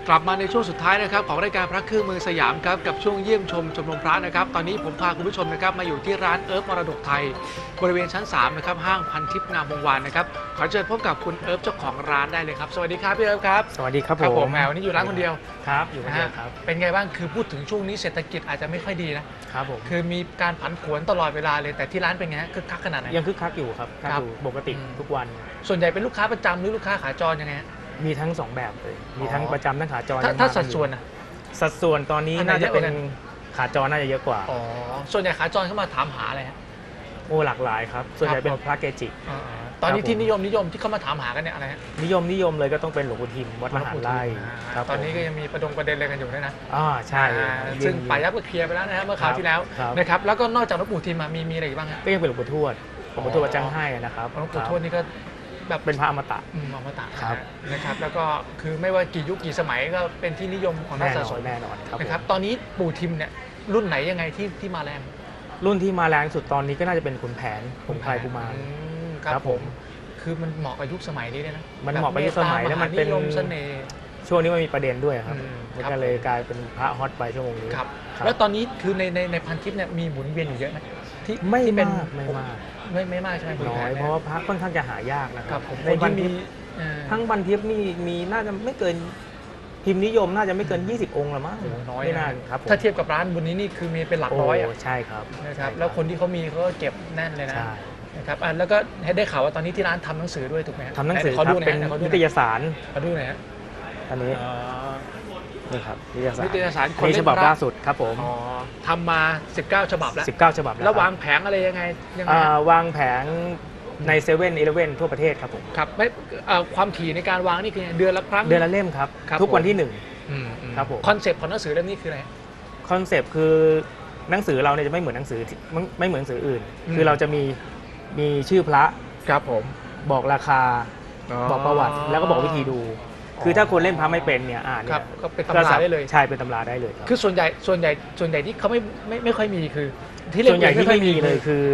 กลับมาในช่วงสุดท้ายนะครับของรายการพระเครื่องเมืองสยามครับกับช่วงเยี่ยมชมชมรมพระนะครับตอนนี้ผมพาคุณผู้ชมนะครับมาอยู่ที่ร้านเอิร์ฟมรดกไทยบริเวณชั้น3นะครับห้างพันทิพย์งามวงวานนะครับขอเชิญพบกับคุณเอิร์ฟเจ้าของร้านได้เลยครับสวัสดีครับพี่เอิร์ฟครับสวัสดีครับผมแมววันนี้อยู่ร้านคนเดียวครับอยู่คนเดียวครับเป็นไงบ้างคือพูดถึงช่วงนี้เศรษฐกิจอาจจะไม่ค่อยดีนะครับผมคือมีการผันผวนตลอดเวลาเลยแต่ที่ร้านเป็นไงคึกคักขนาดไหนยังคึกคักอยู่ครับอยู่ปกติทุกวันส่วนใหญ่เป็นลูกค้าประจำหรือลูกค้าขาจรยังไงมีทั้ง2แบบเลยมีทั้งประจำทั้งขาจรถ้าสัดส่วนอะสัดส่วนตอนนี้น่าจะเป็นขาจรน่าจะเยอะกว่าอ๋อส่วนใหญ่ขาจรเข้ามาถามหาอะไรฮะโอ้หลากหลายครับส่วนใหญ่เป็นพระเกจิตอนนี้ที่นิยมที่เขามาถามหากันเนี่ยอะไรฮะนิยมเลยก็ต้องเป็นหลวงปู่ทิมวัดมหาไร่ตอนนี้ก็ยังมีประเด็นอะไรกันอยู่ด้วยนะใช่ซึ่งป่ายับก็เคลียร์ไปแล้วนะครับเมื่อคราวที่แล้วนะครับแล้วก็นอกจากหลวงปู่ทิมมีอะไรอีกบ้างฮะก็ยังเป็นหลวงปู่ทวดวัดจังให้นะครับหลวงปู่ทวดนี่ก็แบบเป็นพระอมตะครับนะครับแล้วก็คือไม่ว่ากี่ยุคกี่สมัยก็เป็นที่นิยมของนักสะสมแน่นอนนะครับตอนนี้ปู่ทิมเนี่ยรุ่นไหนยังไงที่มาแรงรุ่นที่มาแรงสุดตอนนี้ก็น่าจะเป็นขุนแผนพงไพรกุมารครับผมคือมันเหมาะกับยุคสมัยนี้เลยนะมันเหมาะกับยุคสมัยแล้วมันเป็นเสน่ห์ช่วงนี้มันมีประเด็นด้วยครับมันก็เลยกลายเป็นพระฮอตไปช่วงนี้ครับแล้วตอนนี้คือในพันทิปเนี่ยมีหมุนเวียนอยู่เยอะไหมที่ไม่เป็นไม่มากใช่ไหมน้อยเพราะว่าพระค่อนข้างจะหายากนะครับในบันทิปทั้งบันทิปนี่มีน่าจะไม่เกินพิมพ์นิยมน่าจะไม่เกิน20องค์ละมั้งน้อยไม่นานครับถ้าเทียบกับร้านบนนี้นี่คือมีเป็นหลักร้อยใช่ครับนะครับแล้วคนที่เขามีเขาก็เก็บแน่นเลยนะครับแล้วก็ได้ข่าวว่าตอนนี้ที่ร้านทำหนังสือด้วยถูกไหมทำหนังสือครับเป็นนิตยสารเขาดูหน่อยฮะอันนี้นี่ครับนิตยสารคนฉบับล่าสุดครับผมทำมา19ฉบับแล้ว 19ฉบับแล้ววางแผงอะไรยังไงวางแผงใน7-11ทั่วประเทศครับผมครับไม่ความถี่ในการวางนี่คือเดือนละครั้งเดือนละเล่มครับทุกวันที่1ครับผมคอนเซปต์ของหนังสือเล่มนี้คืออะไรคอนเซปต์คือหนังสือเราเนี่ยจะไม่เหมือนหนังสือไม่เหมือนหนังสืออื่นคือเราจะมีชื่อพระครับผมบอกราคาบอกประวัติแล้วก็บอกวิธีดูคือถ้าคนเล่นพระไม่เป็นเนี่ยเนี่ยก็เป็นตำราได้เลยใช่เป็นตำราได้เลยคือส่วนใหญ่ที่เขาไม่ค่อยมีคือที่ส่วนใหญ่ที่ไม่มีเลยคือ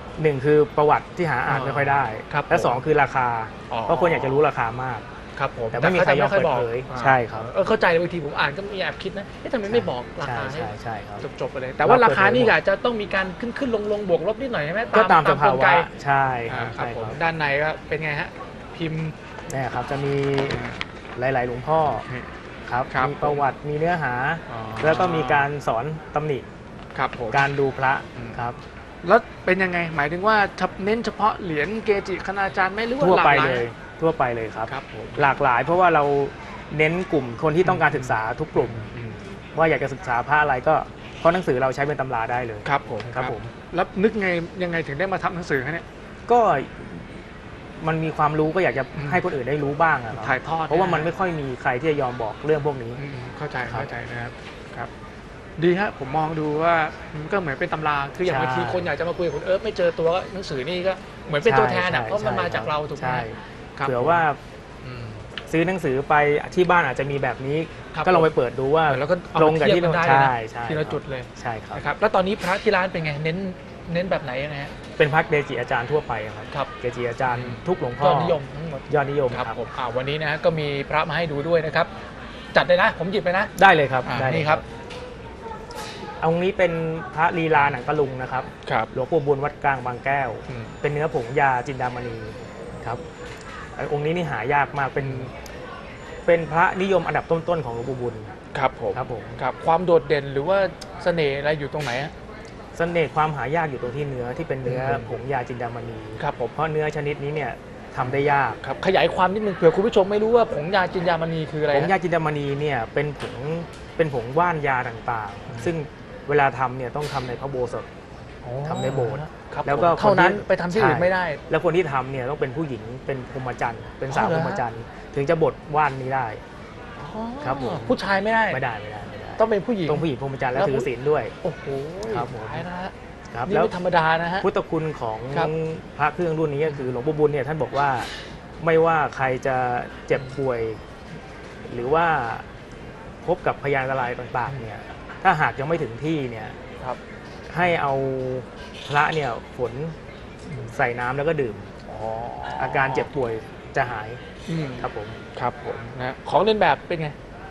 1คือประวัติที่หาอ่านไม่ค่อยได้และ2คือราคาเพราะคนอยากจะรู้ราคามากครับผมแต่ไม่มีใครยอมเปิดเผยใช่ครับเข้าใจบางทีผมอ่านก็มีแอบคิดนะทำไมไม่บอกราคาให้จบไปเลยแต่ว่าราคานี่อาจจะต้องมีการขึ้นลงบวกลบนิดหน่อยใช่ไหมก็ตามสภาวะใช่ครับผมด้านในก็เป็นไงฮะพิมพ์เนี่ยครับจะมีหลายๆหลวงพ่อครับมีประวัติมีเนื้อหาแล้วก็มีการสอนตำหนิครับผมการดูพระครับแล้วเป็นยังไงหมายถึงว่าเน้นเฉพาะเหรียญเกจิคณาจารย์ไม่หรือว่าทั่วไปเลยครับหลากหลายเพราะว่าเราเน้นกลุ่มคนที่ต้องการศึกษาทุกกลุ่มว่าอยากจะศึกษาพระอะไรก็เพราะหนังสือเราใช้เป็นตำราได้เลยครับผมแล้วนึกยังไงถึงได้มาทำหนังสือเนี่ยก็มันมีความรู้ก็อยากจะให้คนอื่นได้รู้บ้างถ่ายทอดเพราะว่ามันไม่ค่อยมีใครที่จะยอมบอกเรื่องพวกนี้เข้าใจนะครับดีฮะผมมองดูว่ามันก็เหมือนเป็นตำราคืออย่างบางทีคนอยากจะมาคุยกับคุณเอิร์ธไม่เจอตัวหนังสือนี่ก็เหมือนเป็นตัวแทนเพราะมันมาจากเราถูกไหมเผื่อว่าซื้อหนังสือไปที่บ้านอาจจะมีแบบนี้ก็ลองไปเปิดดูว่าแล้วก็ลงกับที่เราใช่ที่เราจุดเลยใช่ครับแล้วตอนนี้พระที่ร้านเป็นไงเน้นแบบไหนยังไงเป็นพระเกจิอาจารย์ทั่วไปครับเกจิอาจารย์ทุกหลวงพ่อยอดนิยมทั้งหมดยอดนิยมครับผมวันนี้นะก็มีพระมาให้ดูด้วยนะครับจัดเลยนะผมหยิบไปนะได้เลยครับนี่ครับองค์นี้เป็นพระลีลาหนังตะลุงนะครับหลวงปู่บุญวัดกลางบางแก้วเป็นเนื้อผงยาจินดามณีครับองค์นี้นี่หายากมากเป็นพระนิยมอันดับต้นๆของหลวงปู่บุญครับผมครับความโดดเด่นหรือว่าเสน่ห์อะไรอยู่ตรงไหนเสน่ห์ความหายากอยู่ตรงที่เนื้อที่เป็นเนื้อผงยาจินดามณีครับผมเพราะเนื้อชนิดนี้เนี่ยทำได้ยากครับขยายความนิดนึงเผื่อคุณผู้ชมไม่รู้ว่าผงยาจินดามณีคืออะไรผงยาจินดามณีเนี่ยเป็นผงว่านยาต่างๆซึ่งเวลาทำเนี่ยต้องทำในพระโบสถทำในโบสถ์แล้วก็เท่านั้นไปทำที่อื่นไม่ได้แล้วคนที่ทำเนี่ยต้องเป็นผู้หญิงเป็นพรหมจรรย์เป็นสาวพรหมจรรย์ถึงจะบดว่านนี้ได้ครับผมผู้ชายไม่ได้ต้องเป็นผู้หญิงพรหมจรรย์และถือศีลด้วยโอ้โหครับผมนี่ไม่ธรรมดานะฮะพุทธคุณของพระเครื่องรุ่นนี้ก็คือหลวงปู่บุญเนี่ยท่านบอกว่าไม่ว่าใครจะเจ็บป่วยหรือว่าพบกับพยานอันตรายต่างๆเนี่ยถ้าหากยังไม่ถึงที่เนี่ยให้เอาพระเนี่ยฝนใส่น้ำแล้วก็ดื่มอาการเจ็บป่วยจะหายครับผมนะของเล่นแบบเป็นไง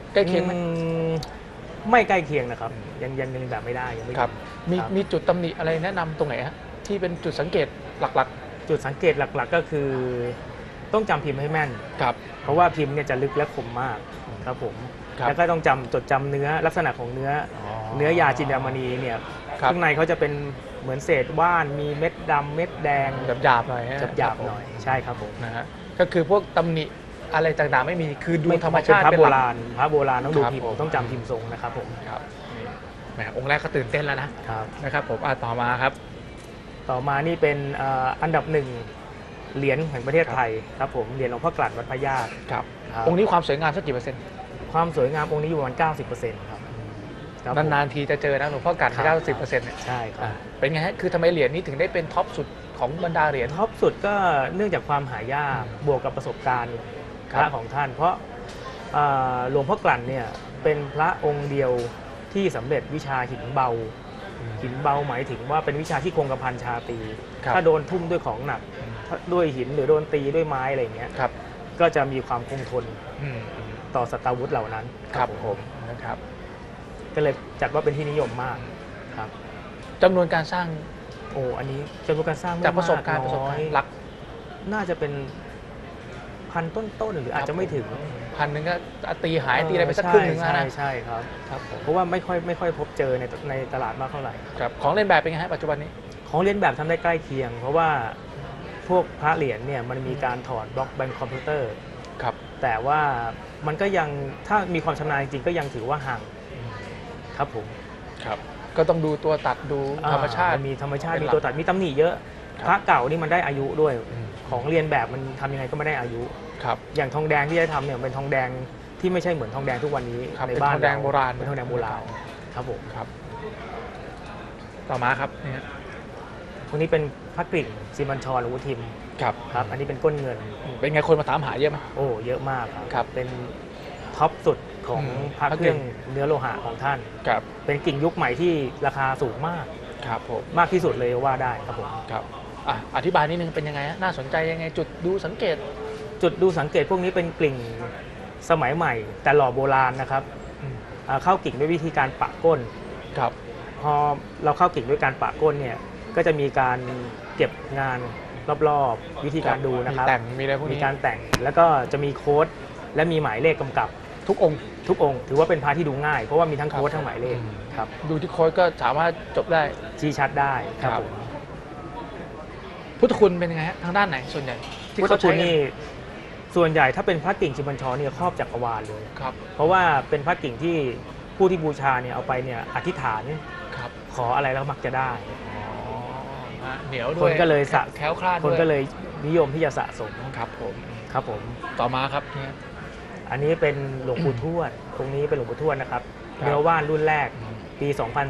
ใกล้เคียงไหมไม่ใกล้เคียงนะครับยังแบบไม่ได้ยังไม่ครับถึงมีจุดตำหนิอะไรแนะนำตรงไหนฮะที่เป็นจุดสังเกตหลักจุดสังเกตหลักๆก็คือต้องจำพิมพ์ให้แม่นๆครับเพราะว่าพิมพ์เนี่ยจะลึกและคมมากครับผมครับแล้วก็ต้องจดจำเนื้อลักษณะของเนื้อยาจินดามณีเนี่ยครับข้างในเขาจะเป็นเหมือนเศษว่านมีเม็ดดำเม็ดแดงหยาบๆหน่อยฮะหยาบๆหน่อยใช่ครับผมนะฮะก็คือพวกตำหนิอะไรต่างๆไม่มีคือดูธรรมชาติพระเป็นโบหลักราณต้องดูครับพิมพ์ผมต้องจำพิมพ์ทรงนะครับผมครับนี่แหมองค์แรกก็ตื่นเต้นแล้วนะครับ นะครับผมต่อมาครับต่อมานี่เป็นอันดับหนึ่งเหรียญแห่งประเทศไทยครับผมเหรียญหลวงพ่อกลั่นวัดพระญาติครับครับองค์นี้ความสวยงามสักกี่เปอร์เซ็นต์ความสวยงามองค์นี้อยู่ประมาณ 90%ครับครับผมนานๆทีจะเจอนะหลวงพ่อกันครับ 90%เนี่ยใช่ครับเป็นไงฮะคือทำไมเหรียญนี้ถึงได้เป็นท็อปสุดของบรรดาเหรียญท็อปสุดก็เนื่องจากความหายากบวกกับประสบการณ์คพรับระของท่าน เพราะหลวงพ่อกลั่นเนี่ยเป็นพระองค์เดียวที่สำเร็จวิชาหินเบา หินเบาหมายถึงว่าเป็นวิชาที่คงกระพันชาตรีครับถ้าโดนทุ่มด้วยของหนักถ้าด้วยหินหรือโดนตีด้วยไม้อะไรอย่างเงี้ยครับก็จะมีความคงทนอืมต่อสตาวุธเหล่านั้นครับผมนะครับก็เลยจัดว่าเป็นที่นิยมมากครับจำนวนการสร้างโอ้อันนี้จำนวนการสร้างไม่จากประสบการณ์มน้อยหลักน่าจะเป็นพันต้นๆหรืออาจจะไม่ถึงพันหนึ่งก็ตีหายตีอะไรไปสักครึ่งหนึงแล้วนะใช่ครับครับผมเพราะว่าไม่ค่อยพบเจอในตลาดมากเท่าไหร่ครับของเล่นแบบเป็นไงฮะปัจจุบันนี้ของเรียนแบบทำได้ใกล้เคียง เพราะว่าพวกพระเหรียญเนี่ยมันมีการถอดบล็อกแบนคอมพิวเตอร์ครับแต่ว่ามันก็ยังถ้ามีความชำนาญจริงๆก็ยังถือว่าห่างครับผมครับ ก็ต้องดูตัวตัดดูธรรมชาติมีธรรมชาติเป็นหลักมีตัวตัดมีตำหนิเยอะครับพระเก่านี่มันได้อายุด้วยอืมของเรียนแบบมันทำยังไงก็ไม่ได้อายุครับอย่างทองแดงที่ได้ทำเนี่ยเป็นทองแดงที่ไม่ใช่เหมือนทองแดงทุกวันนี้ครับในเป็นบ้านทองแดงเโบราณเป็นทองแดงโบราณครับผมครับ ต่อมาครับเนี่ยตรงนี้เป็นพระกริ่งซีมันชรหรือวุทิมครับครับอันนี้เป็นก้นเงินเป็นไงคนมาถามหาเยอะไหมโอ้เยอะมากครับเป็นท็อปสุดของ พระพระเคกริ่รื่อง งเนื้อโลหะของท่านครับเป็นกิ่งยุคใหม่ที่ราคาสูงมากครับผมมากที่สุดเลยว่าได้ครับผมครับอธิบายนิดนึงเป็นยังไงฮะน่าสนใจยังไงจุดดูสังเกตจุดดูสังเกตพวกนี้เป็นกลิ่งสมัยใหม่ แต่หล่อโบราณนะครับอืมเข้ากิ่งด้วยวิธีการปะก้นครับพอเราเข้ากิ่งด้วยการปะก้นเนี่ยก็จะมีการเก็บงานรอบๆวิธีการดูนะครับมีแต่งมีอะไรพวกมีนี้การแต่งแล้วก็จะมีโค้ดและมีหมายเลขกำกับทุกองค์ทุกองค์ถือว่าเป็นพระที่ดูง่ายเพราะว่ามีทั้งโค้ดทั้งหมายเลขอืมครับดูที่โค้ดก็สามารถจบได้ชี้ชัดได้ครับครับผมพุทธคุณเป็นยังไงฮะทางด้านไหนส่วนใหญ่ที่พุทธเขาคุใช้ณกันนี่ส่วนใหญ่ถ้าเป็นพระกิ่งชิบัญชรเนี่ยครอบจักรวาลเลยครับเพราะว่าเป็นพระกิ่งที่ผู้ที่บูชาเนี่ยเอาไปเนี่ยอธิษฐานครับขออะไรแล้วมักจะได้อ๋อเหนียวด้ควยนก็เลยสะแคล้วคลาดคนด้วยก็เลยนิยมที่จะสะสมครับผมครับผมต่อมาครับเนี่ยอันนี้เป็นหลวงปู่ทวดตรงนี้เป็นหลวงปู่ทวดนะครับครับเนื้อว่านรุ่นแรกปี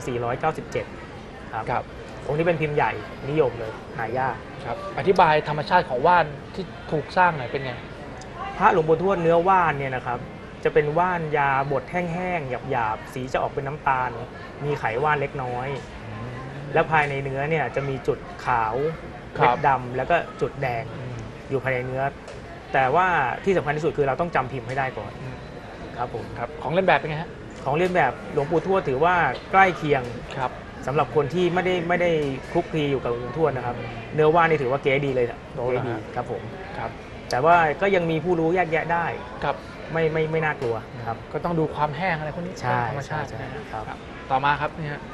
2497 ครับครับองค์นี้เป็นพิมพ์ใหญ่นิยมเลยหายากครับอธิบายธรรมชาติของว่านที่ถูกสร้างหน่อยเป็นไงพระหลวงปู่ทวดเนื้อว่านเนี่ยนะครับจะเป็นว่านยาบดแห้งๆหยาบๆสีจะออกเป็นน้ำตาล มีไขว่านเล็กน้อย และภายในเนื้อเนี่ยจะมีจุดขาวครับเม็ดดำแล้วก็จุดแดงอยู่ภายในเนื้อ แต่ว่าที่สำคัญที่สุดคือเราต้องจำพิมพ์ให้ได้ก่อนครับผมครับของเล่นแบบเป็นไงฮะของเลียนแบบหลวงปู่ทวดถือว่าใกล้เคียงครับสำหรับคนที่ไม่ได้คลุกคลีอยู่กับหลวงปู่ทวดนะครับ เนื้อว่านนี่ถือว่าเก๋ดีเลยนะโอ้เก๋เหรอดีฮะครับผมครับแต่ว่าก็ยังมีผู้รู้แยกแยะได้ครับไม่น่ากลัวครับก็ต้องดูความแห้งอะไรพวกนี้ใช่ธรรมชาติใช่นะฮะครับครับต่อมาครับเนี่ยฮะ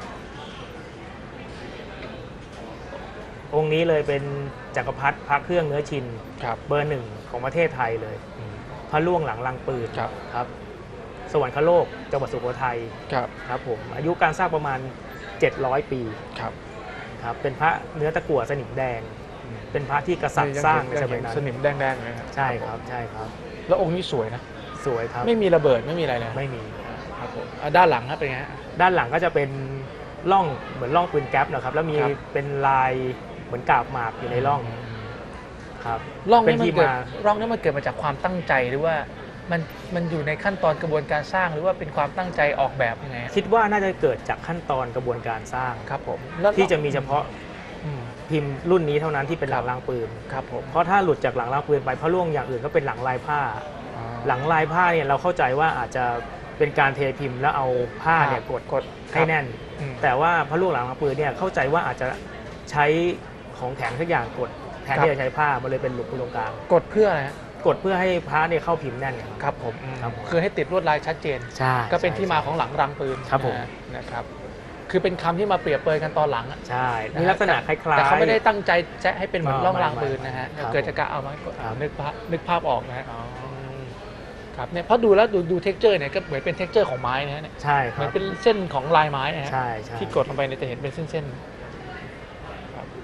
องค์นี้เลยเป็นจักรพรรดิพระเครื่องเนื้อชินครับเบอร์หนึ่งของประเทศไทยเลย พระล่วงหลังลังปืนครับครับสวรรคโลกจังหวัดสุโขทัยครับครับผมอายุการสร้างประมาณ 700 ปีครับครับเป็นพระเนื้อตะกั่วสนิมแดง เป็นพระที่กษัตริย์สร้างในสมัยนั้นสนิมแดงๆเลยครับใช่ครับใช่ครับแล้วองค์นี้สวยนะสวยครับไม่มีระเบิดไม่มีอะไรเลยไม่มีครับผมด้านหลังครับเป็นไงฮะด้านหลังก็จะเป็นร่องเหมือนร่องปืนแก๊ปนะครับ แล้วมีครับเป็นลายเหมือนกาบหมากอยู่ในร่องครับร่องเป็นี้นมันที่เกิดมาร่องนี้มันเกิดมาจากความตั้งใจหรือว่ามันอยู่ในขั้นตอนกระบวนการสร้างหรือว่าเป็นความตั้งใจออกแบบยังไงฮะคิดว่าน่าจะเกิดจากขั้นตอนกระบวนการสร้างครับผมแล้วที่จะมีเฉพาะอืมพิมพ์รุ่นนี้เท่านั้นที่เป็นหลังรางปืนครับผมเพราะถ้าหลุดจากหลังรางปืนไปพระล่วงอย่างอื่นก็เป็นหลังลายผ้า หลังลายผ้าเนี่ยเราเข้าใจว่าอาจจะเป็นการเทพิมพ์แล้วเอาผ้าเนี่ยกดให้แน่น แต่ว่าพระลูกหลานมาปืนเนี่ยเข้าใจว่าอาจจะใช้ของแข็งสักอย่างกดแทนที่จะใช้ผ้ามันเลยเป็นหลุมตรงกลางกดเพื่ออะไรฮะกดเพื่อให้พระเนี่ยเข้าพิมพ์แน่นครับผมครับคือให้ติดลวดลายชัดเจนใช่ก็เป็นที่มาของหลังรังปืนครับผมนะครับคือเป็นคำที่มาเปรียบเปรยกันตอนหลังอะใช่มีลักษณะคล้ายๆแต่เขาไม่ได้ตั้งใจจะให้เป็นเหมือนร่องรางปืนนะฮะครับเกิดจากการเอามาครับนึกภาพออกนะฮะครับเนี่ยเพราะดูแล้วดูเท็กเจอร์เนี่ยก็เหมือนเป็นเท็กเจอร์ของไม้นะฮะเนี่ยใช่คเหมืรัอบ นเป็นเส้นของลายไม้นะฮะใช่ใช่ที่กดลงไปเนี่ยจะเห็นเป็นเส้นๆครับ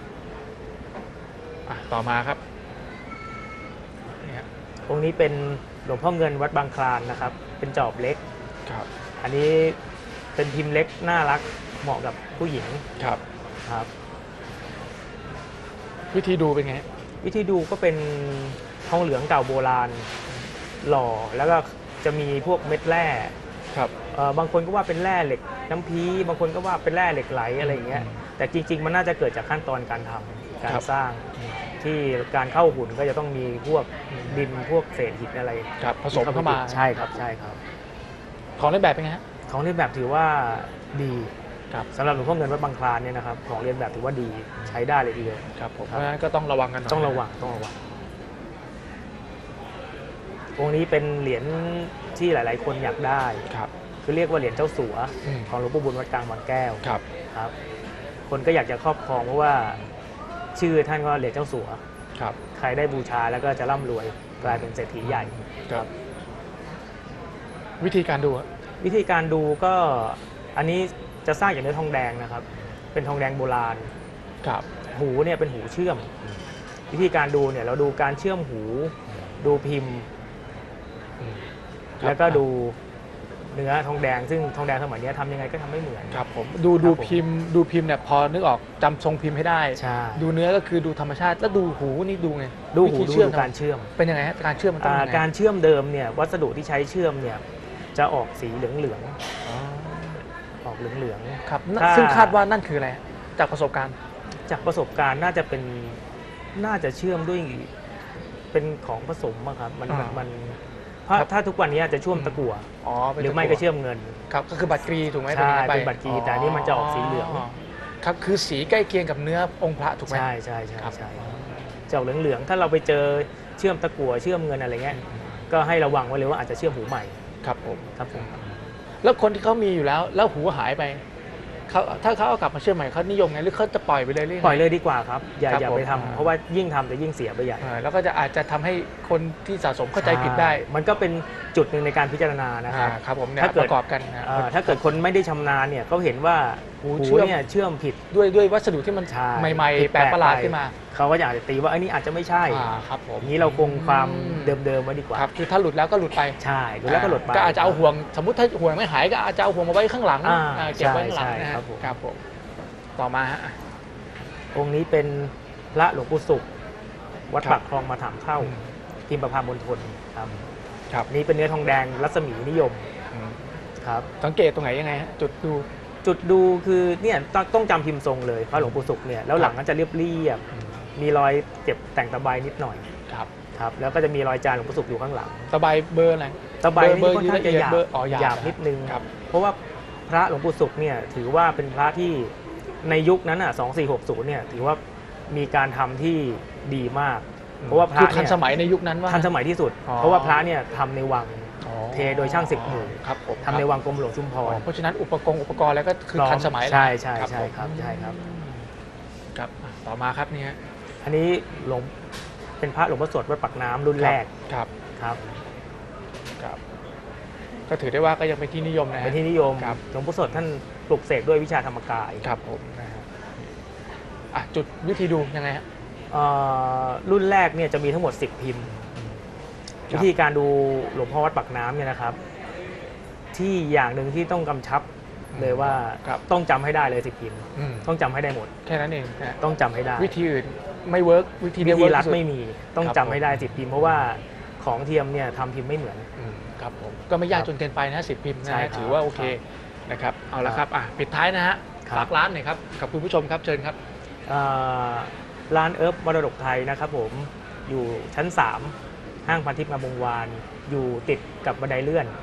ต่อมาครับเนี่ยองค์นี้เป็นหลวงพ่อเงินวัดบางคลานนะครับ เป็นจอบเล็กครับอันนี้เป็นพิมพ์เล็กน่ารักเหมาะกับผู้หญิงครับครับวิธีดูเป็นไงวิธีดูก็เป็นทองเหลืองเก่าโบราณหล่อแล้วก็จะมีพวกเม็ดแร่ครับบางคนก็ว่าเป็นแร่เหล็กน้ำพีบางคนก็ว่าเป็นแร่เหล็กไหลอะไรอย่างเงี้ยแต่จริง ๆ มันน่าจะเกิดจากขั้นตอนการทำการสร้างที่การเข้าหุ่นก็จะต้องมีพวกดินพวกเศษหินอะไรครับผสมเข้ามาใช่ครับใช่ครับของเล่นแบบเป็นไงฮะของเรียนแบบถือว่าดีครับสำหรับหลวงพ่อเงินวัดบางคลานเนี่ยนะครับของเรียนแบบถือว่าดีใช้ได้เลยทีเดียวครับผมคเพรับราะฉะนั้นก็ต้องระวังกันหน่อยต้องระวังองค์นี้เป็นเหรียญที่หลาย ๆ คนอยากได้ครับคือเรียกว่าเหรียญเจ้าสัวอืมของหลวงปู่บุญวัดกลางบางแก้วครับครับ คนก็อยากจะครอบครองเพราะว่าชื่อท่านก็เหรียญเจ้าสัวครับใครได้บูชาแล้วก็จะร่ำรวยกลายเป็นเศรษฐีใหญ่ครับ วิธีการดูอะวิธีการดูก็อันนี้จะสร้างจากเนื้อทองแดงนะครับ เป็นทองแดงโบราณครับหูเนี่ยเป็นหูเชื่อม วิธีการดูเนี่ยเราดูการเชื่อมหู ดูพิมพ์ แล้วก็ดูเนื้อทองแดง ซึ่งทองแดงสมัยนี้ทำยังไงก็ทำไม่เหมือนครับผมครับผมดูพิมพ์เนี่ยพอนึกออกจำทรงพิมพ์ให้ได้ใช่ดูเนื้อก็คือดูธรรมชาติ แล้วดูหูนี่ดูไงดูหูวิธีดูเชื่อมการเชื่อมเป็นยังไงฮะการเชื่อมมันต้องยังไงการเชื่อมเดิมเนี่ยวัสดุที่ใช้เชื่อมเนี่ยจะออกสีเหลืองอ๋อๆออกเหลืองครับถ้าซึ่งคาดว่านั่นคืออะไรฮะจากประสบการณ์ๆจากประสบการณ์น่าจะเชื่อมด้วยเป็นของผสมอะครับมันเพราะถ้าทุกวันนี้จะเชื่อมตะกั่วอ๋อเป็นหรือไม่ก็เชื่อมเงินครับก็คือบัตรกรีถูกไหมใช่ไเป็นบัตรกรีแต่อันนี้มันจะออกสีเหลืองครับคือสีใกล้เคียงกับเนื้อองค์พระถูกไหมใช่ครับจะออกเหลืองๆถ้าเราไปเจอเชื่อมตะกั่วเชื่อมเงินอะไรเงี้ยก็ให้ระวังไว้เลยว่าอาจจะเชื่อมหูใหม่ครับผมครับผมแล้วคนที่เขามีอยู่แล้วหูหายไปถ้าเขาเอากลับมาเชื่อมใหม่เขานิยมไงหรือเขาจะปล่อยไปเลยหรือยังไงปล่อยเลยดีกว่าครับอย่าครับอย่าไปผมทำเพราะว่ายิ่งทำจะยิ่งเสียไปใหญ่แล้วก็อาจจะทำให้คนที่สะสมเข้าใจผิดได้มันก็เป็นจุดหนึ่งในการพิจารณานะครับครับผมเนี่ยถ้าเกิปดระกอบกันนะถ้าเกิดคนไม่ได้ชำนาญเนี่ยเขาเห็นว่าหูหูเชื่อมเนี่ยเชื่อมผิดด้วยวัสดุที่มันใช่ใหม่ผิดๆแปลกประหลาดไปขึ้นมาเขาก็อยากจะตีว่าอันนี้อาจจะไม่ใช่ครับผมอย่างนี้เราคงความเดิมๆไว้ดีกว่าครับคือถ้าหลุดแล้วก็หลุดไปใช่ดูแล้วก็หลุดไปก็อาจจะเอาห่วงสมมติถ้าห่วงไม่หายก็อาจจะเอาห่วงมาไว้ข้างหลัง เก็บไว้ข้างหลังใช่นะฮะครับผมครับผมต่อมาฮะองค์นี้เป็นพระหลวงปู่ศุกร์วัดครับปากคลองมาถามเข้าพิมพ์ประพามณฑลครับครับนี่เป็นเนื้อทองแดงรัศมีนิยมครับสังเกตตรงไหนยังไงฮะจุดดูจุดดูคือเนี่ยต้องจำพิมพ์ทรงเลยพระหลวงปู่ศุกร์เนี่ยแล้วหลังก็จะเรียบๆมีรอยเจ็บแต่งตะไบนิดหน่อยครับครับแล้วก็จะมีรอยจานหลวงปู่ศุกร์อยู่ข้างหลังตะไบเบอร์อะไรตะไบเบอนี่ร์ค่อนข้างจะหยาบเบอร์อ๋อหยาบนิดนึงครับเพราะว่าพระหลวงปู่ศุกร์เนี่ยถือว่าเป็นพระที่ในยุคนั้นอ่ะ2460เนี่ยถือว่ามีการทำที่ดีมาก เพราะว่าพระคือทันเนี่ยสมัยในยุคนั้นว่าทันสมัยที่สุดอ๋อเพราะว่าพระเนี่ยทำในวังอ๋อเทโดยช่าง10 หมู่ครับผมทำในวังกรมหลวงชุมพรเพราะฉะนั้นอุปกรณ์แล้วก็คือทันสมัยใช่ผมครับใช่ครับครับต่อมาครับเนี่ยอันนี้หลวงเป็นพระหลวงพ่อสดวัดปากน้ำรุ่นแรกครับครับครับก็ถือได้ว่าก็ยังเป็นที่นิยมนะฮะเป็นที่นิยมครับหลวงพ่อสดท่านปลุกเสกด้วยวิชาธรรมกายครับผมนะฮะจุดวิธีดูยังไงฮะรุ่นแรกเนี่ยจะมีทั้งหมด10 พิมพ์ครับวิธีการดูหลวงพ่อวัดปากน้ำเนี่ยนะครับ ที่อย่างหนึ่งที่ต้องกำชับเลยว่าครับต้องจำให้ได้เลย10 พิมพ์ ต้องจำให้ได้หมดแค่นั้นเองนะฮะต้องจำให้ได้วิธีอื่นไม่เวิร์กวิธีวิเดียวธีเวิร์กรัดที่สุดไม่มีต้องครับจำให้ได้10 พิมพ์เพราะว่าของเทียมเนี่ยทำพิมพ์ไม่เหมือนครับผมก็ไม่ยากครับจนเกินไปนะ10 พิมพ์นะใช่ฮะครับถือว่าโอเคนะครับเอาละครับปิดท้ายนะฮะครับฝากร้านหน่อยครับกับคุณผู้ชมครับเชิญครับร้านเอิร์ฟมรดกไทยนะครับผมอยู่ชั้น 3 ห้างพันทิพย์งามวงวานอยู่ติดกับบันไดเลื่อน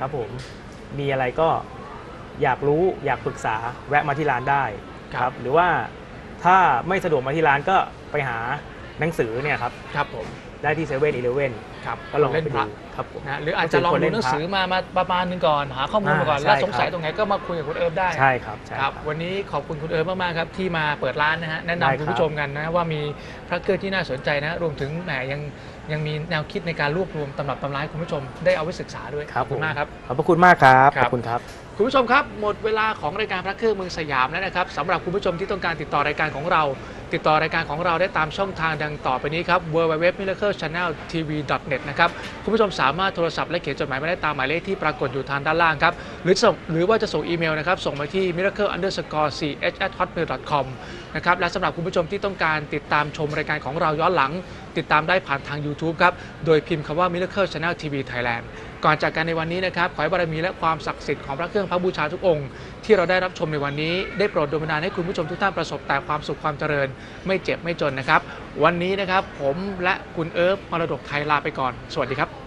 ครับผมมีอะไรก็อยากรู้อยากปรึกษาแวะมาที่ร้านได้ครับหรือว่าถ้าไม่สะดวกมาที่ร้านก็ไปหาหนังสือเนี่ยครับครับผมได้ที่7-Eleven ครับก็ลองเล่นไปพดูระครับผมนะหรืออาจจะลองดูหนังสือมาประมาณนึงก่อนหาข้อมูลมาก่อนใช่แล้วสงสัยครับตรงไหนก็มาคุยกับคุณเอิร์ฟได้ใช่ครับใช่คครัรับบ วันนี้ขอบคุณคุณเอิร์ฟมากๆครับที่มาเปิดร้านนะฮะแนะได้ครับนำคุณผู้ชมกันนะว่ามีพระเครื่องที่น่าสนใจนะรวมถึงแหมยังมีแนวคิดในการรวบรวมตำรับตำราให้คุณผู้ชมได้เอาไว้ศึกษาด้วยครับขอบคุณมากครับขอบพระคุณมากครับครัขบอบคุณครับคุณผู้ชมครับหมดเวลาของรายการพระเครื่องเมืองสยามแล้วนะครับสำหรับคุณผู้ชมที่ต้องการติดต่อรายการของเรา ติดต่อรายการของเราได้ตามช่องทางดังต่อไปนี้ครับ www.miraclechanneltv.net นะครับคุณผู้ชมสามารถโทรศัพท์และเขียนจดหมายมาได้ตามหมายเลขที่ปรากฏอยู่ทางด้านล่างครับหรือว่าจะส่งอีเมลนะครับส่งมาที่ miracle_ch@hotmail.com นะครับและสำหรับคุณผู้ชมที่ต้องการติดตามชมรายการของเราย้อนหลัง ติดตามได้ผ่านทาง YouTube ครับโดยพิมพ์คำว่า Miracle Channel TV Thailand ก่อนจากกันในวันนี้นะครับขอให้บารมีและความศักดิ์สิทธิ์ของพระเครื่องพระบูชาทุกองค์ที่เราได้รับชมในวันนี้ได้โปรดดลบันดาลให้คุณผู้ชมทุกท่านประสบแต่ความสุขความเจริญไม่เจ็บไม่จนนะครับวันนี้นะครับผมและคุณเอิร์ฟมรดกไทยลาไปก่อนสวัสดีครับ